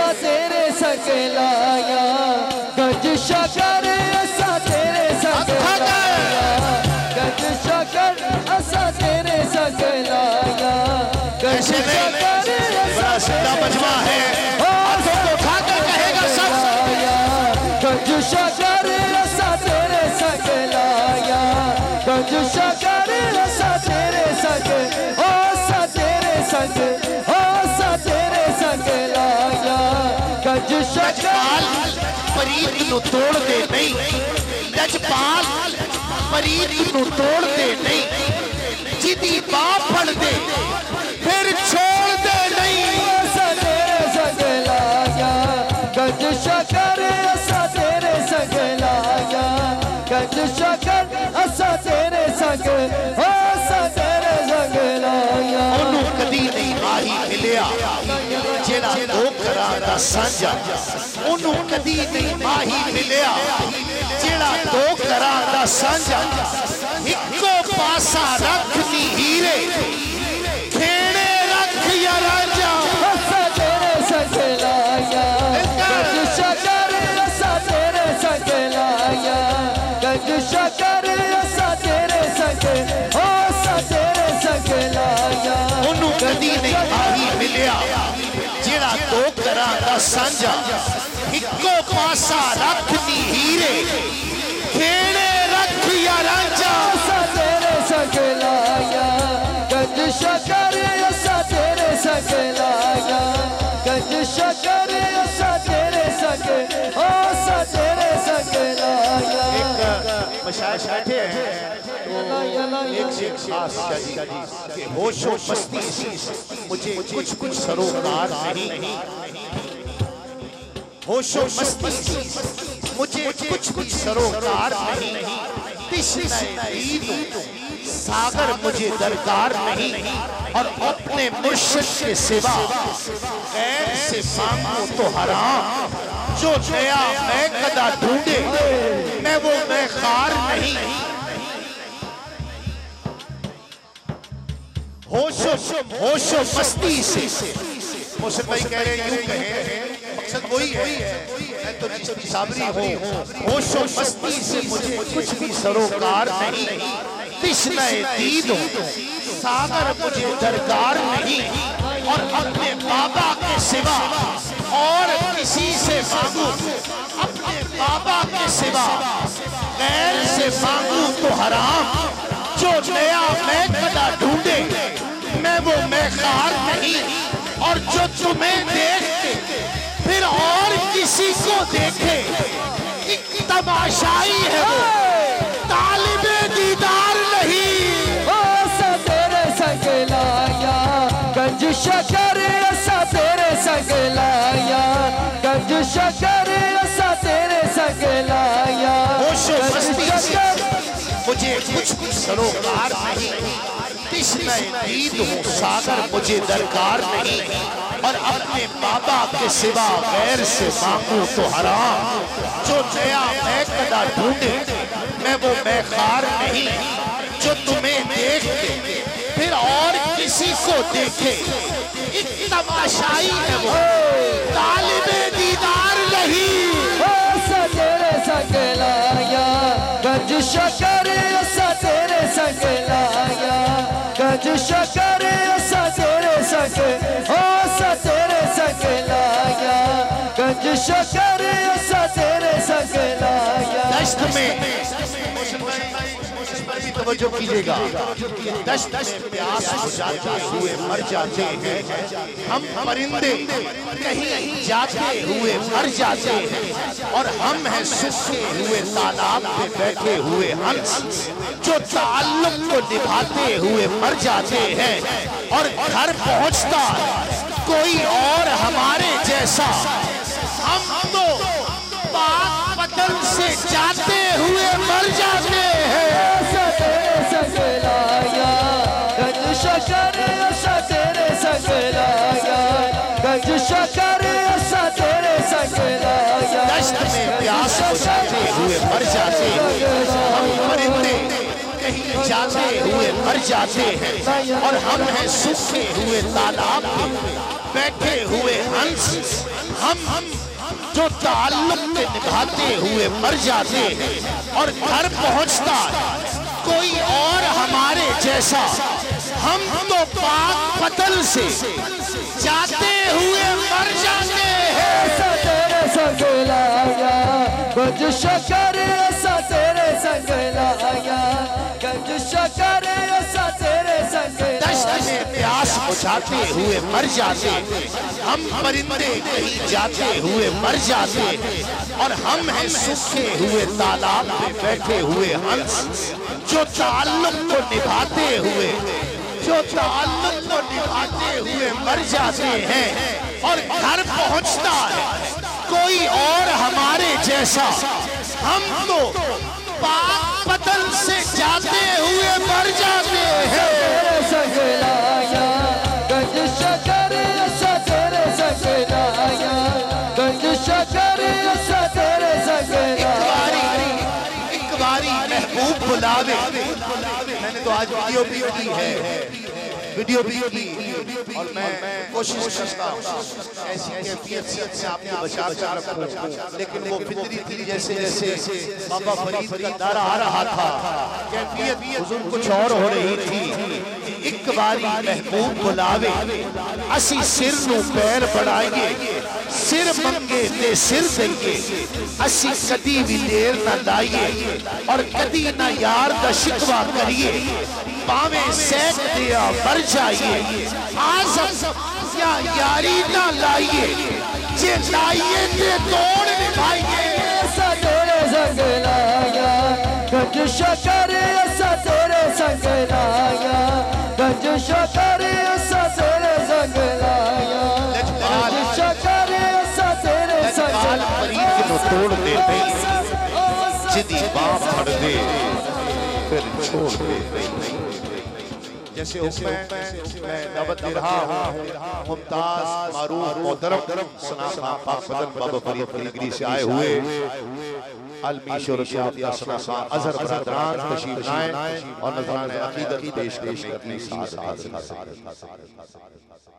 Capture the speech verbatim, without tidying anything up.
असा तेरे संग लाया, गंज शकर असा तेरे संग लाया, गंज शकर असा तेरे संग लाया, गंज शकर असा मजमा है, हाथों को उठाकर कहेगा सब, गंज शकर असा तेरे संग लाया, गंज शकर असा तेरे संग, ओ सा तेरे संग, ओ सा तेरे संग लाया, गंज शकर परीत नू तोड़ दे नहीं, जजपाल परीत नू तोड़ दे नहीं, जिदी बाप फड़ दे फिर छोड़ दे नहीं, असा तेरे संग लाया, गंज शकर असा तेरे संग लाया, गंज शकर असा तेरे संग, ओ सा तेरे संग लाया। ओनू कदी नहीं आही मिलिया जेड़ा दो घरां दा सांझा, ओनू कदी नहीं आही मिलिया जेड़ा दो घरां दा सांझा, इक्को पासा रखनी हीरे खेड़े रख या राजा, असा तेरे संग लाया, गंज शकर असा तेरे संग लाया, गंज शकर असा तेरे संग, ओ सा तेरे संग लाया। ओनू कदी नहीं आही मिलिया जेड़ा दो घरां दा सांझा, इक्को पासा रखनी हीरे खेड़े रख या राजा, असा तेरे संग लाया, गंज शकर असा तेरे संग लाया, गंज शकर असा तेरे संग, ओ सा तेरे संग लाया। मशाइख बैठे हैं तो एक से एक खास कि होशो मस्ती से मुझे कुछ कुछ सरोकार नहीं, होशो मस्ती से मुझे कुछ कुछ सरोकार नहीं, सागर मुझे दरकार नहीं, और अपने मुर्शिद के सिवा गैर से मांगो तो हराम, जो नया मैं कदा ढूंढे मैं वो मैं खार नहीं, होशो होशो मस्ती से मोहसिन भाई कह रहे यूं कहे, मकसद वही है, मैं तो जिसकी साबरी हूँ, होशो मस्ती से मुझे कुछ भी सरोकार नहीं, तिश्नाए दीद हूँ सागर मुझे दरकार नहीं, और अपने बाबा के सिवा और किसी से मांगू, अपने बाबा के सिवा गैर से मांगू तो हराम, जो नया मैं कदा ढूंढे मैं वो मैं खार नहीं, और जो तुम्हें देख फिर और किसी को देखे एक तमाशाई है वो, तालिबे दीदार नहीं, ओ सा तेरे संग लाया, गंज शकर असा तेरे संग लाया, गंज शकर असा तेरे संग लाया, होशो मस्ती से मुझे कुछ कुछ सरोकार नहीं, तिश्नाए दीद हूँ सागर मुझे दरकार नहीं, और अपने बाबा के सिवा गैर से मांगू तो हराम, जो नया मैं कदा ढूंढे मैं वो मैं खार नहीं, जो तुम्हें देख के फिर और किसी को देखे एक तमाशाई है वो, तालिबे दीदार नहीं, ओ सा तेरे संग लाया, गंज शकर असा तेरे संग लाया, गंज शकर असा तेरे संग, ओ सा तेरे संग लाया, गंज शकर असा तेरे संग लाया। दश्त में तवज्जो कीजिएगा, दश्त में प्यास हो जाते हुए मर जाते हैं, हम परिंदे कहीं जाते हुए मर जाते हैं, और हम हैं सूखे हुए तालाब पे बैठे हुए हंस, जो ताल्लुक को निभाते हुए मर जाते हैं, और घर पहुंचता कोई और हमारे जैसा, हम तो पाक पतन से जाते हुए मर जाते हैं। असा तेरे संग लाया, गंज शकर असा तेरे संग लाया, गंज शकर असा तेरे संग लाया, दश्त में प्यास हो जाते हुए मर जाते हैं, हम परिंदे कहीं जाते हुए मर जाते हैं, और हम हैं सूखे हुए तालाब पे बैठे हुए हंस, हम जो ताल्लुक निभाते हुए मर जाते हैं और घर पहुंचता कोई और हमारे जैसा, हम तो पाक पतल से जाते हुए मर जाते हैं। तेरे संग लाया गंज शकर, ऐसा तेरे संग लाया गंज शकर, ऐसा तेरे संग दश्त में प्यास बुझाते हुए मर जाते, हम परिंदे कहीं जाते हुए मर जाते, और हम हैं सूखे हुए तालाब में बैठे हुए हंस, जो ताल्लुक को निभाते हुए जो ताल्लुक को निभाते हुए मर जाते हैं और घर पहुंचता है कोई और हमारे जैसा, हम तो पाक पतल से जाते हुए मर जाते हैं। तेरे संग लाया गंज शकर, ऐसा तेरे संग लाया गंज शकर, ऐसा तेरे संग लाया। एक बारी महबूब बुलावे, मैंने तो आज वीडियो भी की है, वीडियो भी की, और मैं कोशिश करता हूँ ऐसी कैफियत से आपको बचा कर रखूं, लेकिन वो फितरी थी जैसे जैसे बाबा फरीद का नारा आ रहा था, कैफियत हुजूर कुछ और हो रही थी। एक बारी महबूब बुलावे, असी सिर नू पैर बढ़ाइए, सिर मंगे ते सिर देंगे, असी कदी भी देर न लाइए और कदी न यार का शिकवा करिए, पावे सैक दिया मर जाइए, आज़म या यारी ना लाइए, जे लाइए ते तोड़ निभाइए। ऐसा तेरे संग लाया गंज शकर, ऐसा तेरे संग लाया गंज शकर, ऐसा तेरे संग लाया गंज शकर, ऐसा तेरे संग लाया। तोड़ दे जिदी बाप फड़ दे फिर छोड़ दे, जैसे मैं दावत दे रहा हूँ मुमताज मारूफ मोहतरम सना खां पाक बदन बाबा फरीद फरीदगिरी से आए हुए आलमी शोहरत याफ्ता सना खां अजहर बरदरान तशरीफ लाएं और नज़राने अकीदत पेश करने की साथ साथ